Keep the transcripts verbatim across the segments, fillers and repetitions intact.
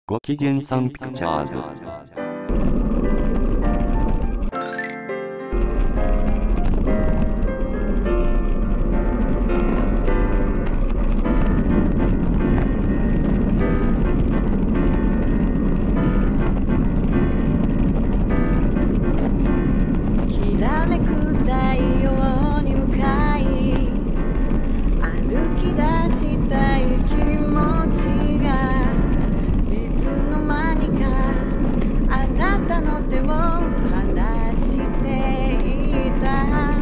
ごきげんさんピクチャーズ。 きらめく太陽に向かい歩き出したい気持ちがいつの間にかあなたの手を離していた。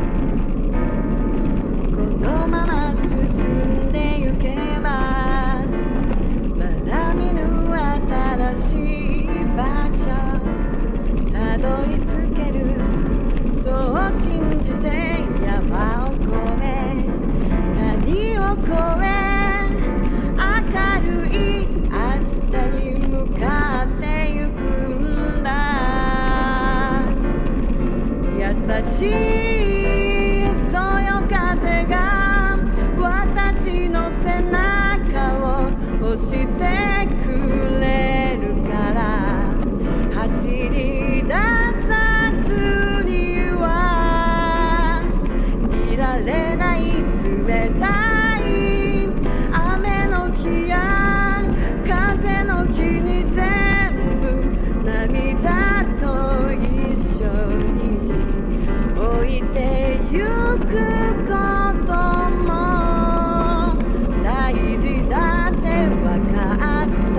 このまま進んでゆけばまだ見ぬ新しい場所たどり着ける、そう信じて山を越え谷を越え明るい明日に向かってゆくんだ。優しいそよ風が私の背中を押してくれるから走り出さずにはいられない。冷たい雨の日や風の日に全部涙と一緒に置いてゆくことも大事だってわかった。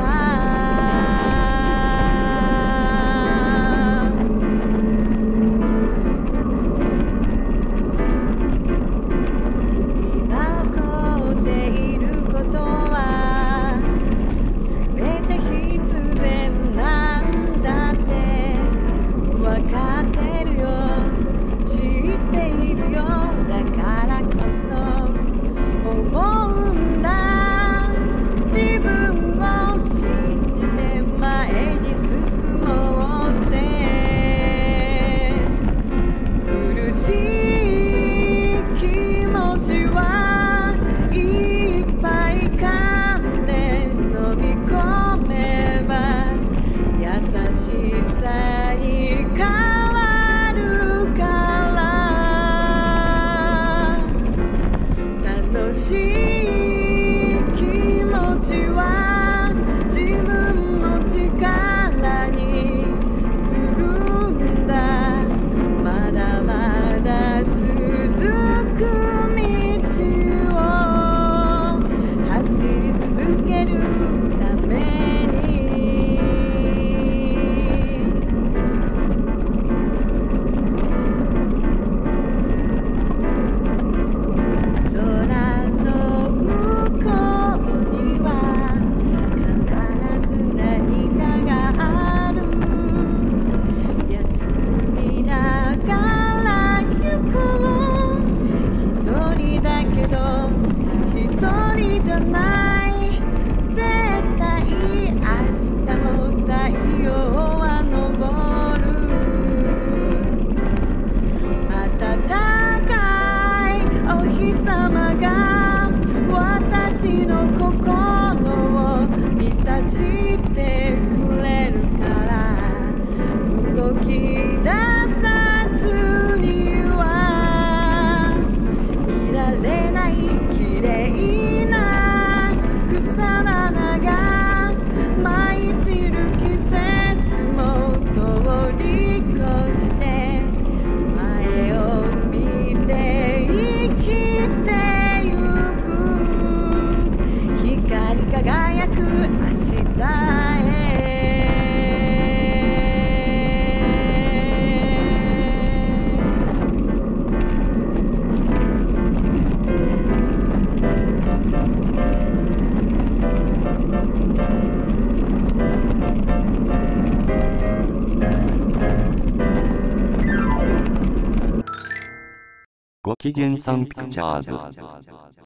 ごきげんさんピクチャーズ。